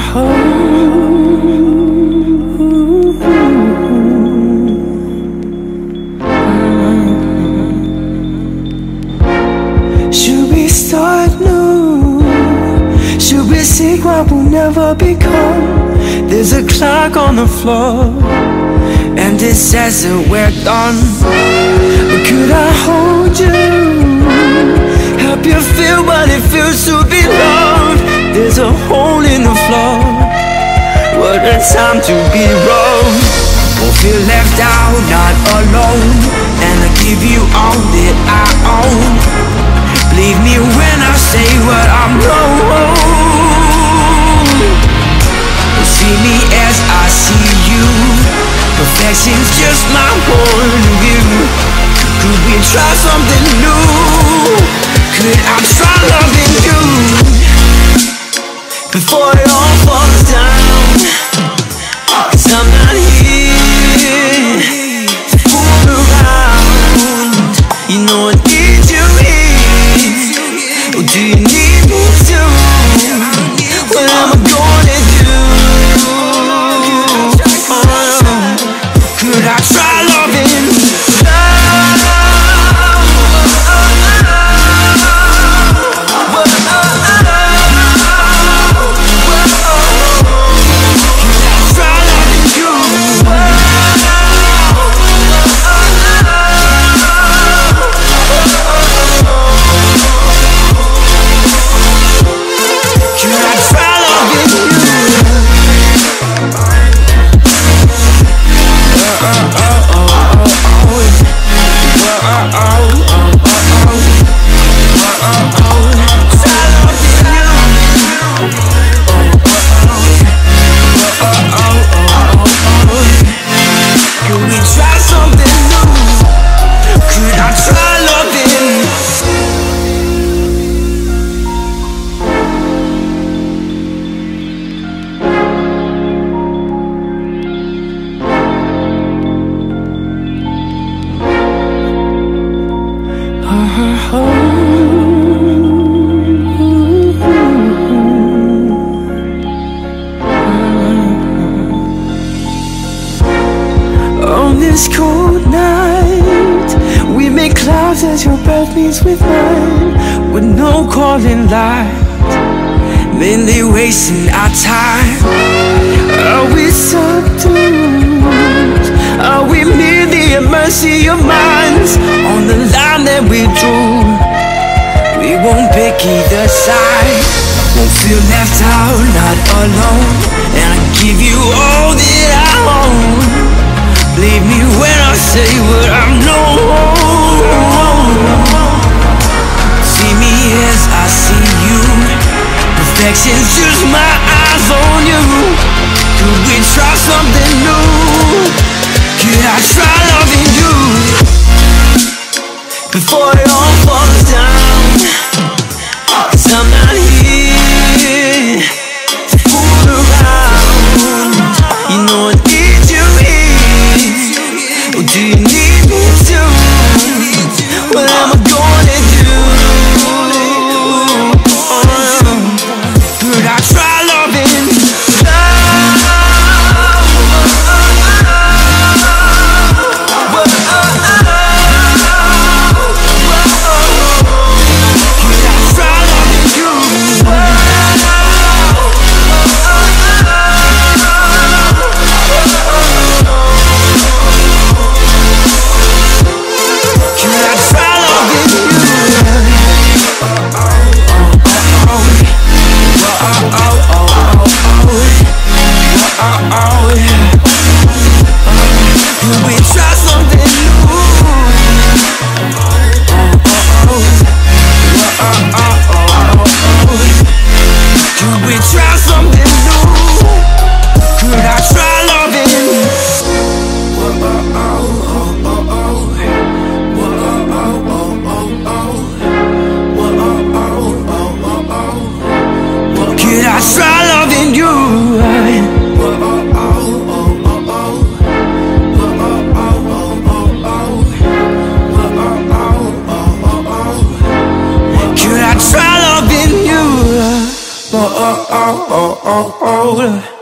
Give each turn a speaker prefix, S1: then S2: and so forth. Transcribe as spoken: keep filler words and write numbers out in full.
S1: Should we start new? Should we seek what will never become? There's a clock on the floor, and it says that we're done. But could I hold you? Help you feel what it feels to be loved? There's a hole in the floor. What a time to be wrong. Won't feel left out, not alone. And I give you all that I own. Believe me when I say what I'm known. See me as I see you. Perfection's just my point of view. Could we try something new? Could I try loving you before it all falls down? 'Cause I'm not here to fool around. You know I need you here. Or do you need me too? What am I gonna do? Could I try loving on this cold night? We make clouds as your breath meets with mine, with no calling light, mainly wasting our time. Are we subdued? Are we merely at mercy of minds? On the line that we drew, we won't pick either side. Won't feel left out, not alone. And I give you all that I own. Believe me when I say what I'm known. See me as I see you. Perfection's just my eyes on you. Could we try something new? Could I try loving you before it all falls down? 'Cause I'm not here to fool around. You know I need you here. Or do you need me too? What am I gonna do? Could I try loving oh, oh, oh, oh, oh.